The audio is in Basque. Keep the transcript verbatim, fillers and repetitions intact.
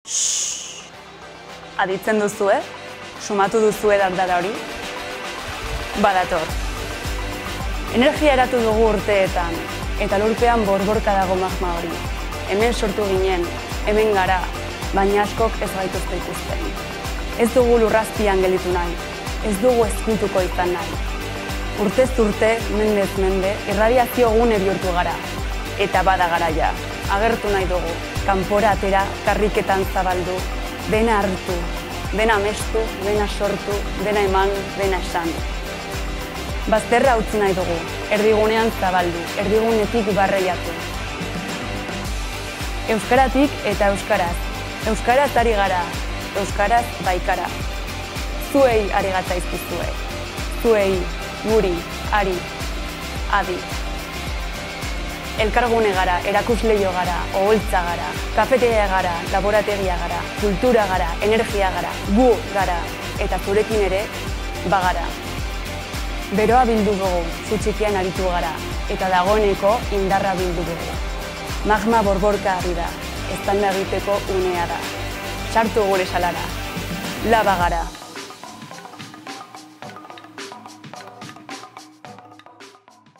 Shhh. Aditzen duzue? Sumatu duzue dardara hori? Badator. Energia eratu dugu urteetan, eta lurpean borborka dago magma hori. Hemen sortu ginen, hemen gara, baina askok ez gaituzte ikusten. Ez dugu lurrazpian gelditu nahi, ez dugu ezkutuko izan nahi. Urtez urte, mendez mende, irradiazio gune bihurtu gara. Eta bada garaia, agertu nahi dugu, kanpora atera, karriketan zabaldu, dena hartu, dena amestu, dena sortu, dena eman, dena esan. Bazterra utzi nahi dugu, erdigunean zabaldu, erdigunetik barreiatu. Euskaratik eta euskaraz, euskaraz ari gara, euskaraz baikara. Zuei ari gatzaizkizue, zuei, guri, ari, adi. Elkargune gara, erakusleio gara, oholtza gara, kafetegia gara, laborategia gara, kultura gara, energia gara, gu gara, eta zurekin ere, bagara. Beroa bildu dugu, zu txikian aritu gara, eta dagoeneko indarra bildu dugu. Magma borborka ari da, eztanda egiteko unea da. Sartu gure salara, laba gara.